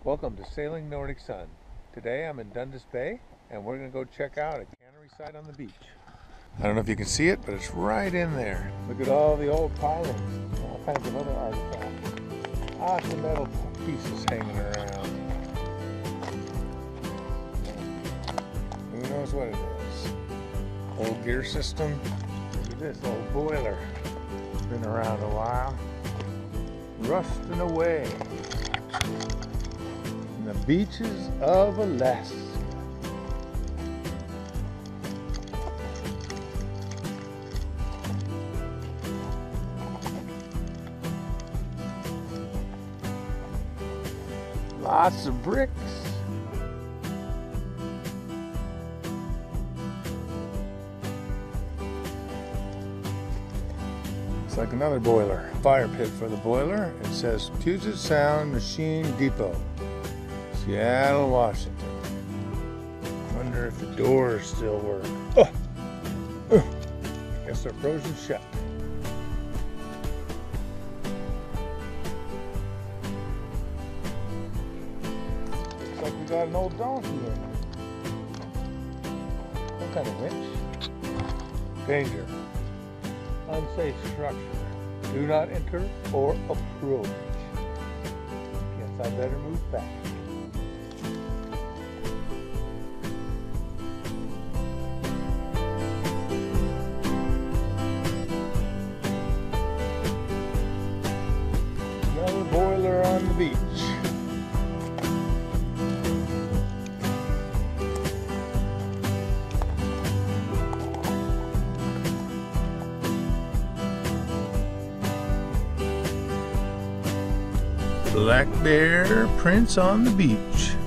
Welcome to Sailing Nordic Sun. Today I'm in Dundas Bay and we're going to go check out a cannery site on the beach. I don't know if you can see it, but it's right in there. Look at all the old pilings, all kinds of other artifacts. Some metal pieces hanging around. Who knows what it is? Old gear system. Look at this old boiler. It's been around a while. Rusting away. The beaches of Alaska. Lots of bricks. It's like another boiler. Fire pit for the boiler. It says Puget Sound Machine Depot, Seattle, Washington. Wonder if the doors still work. Guess they're frozen shut. Looks like we got an old donkey in here. Some kind of winch. Danger. Unsafe structure. Do not enter or approach. Guess I better move back. Another boiler on the beach. Black bear prints on the beach.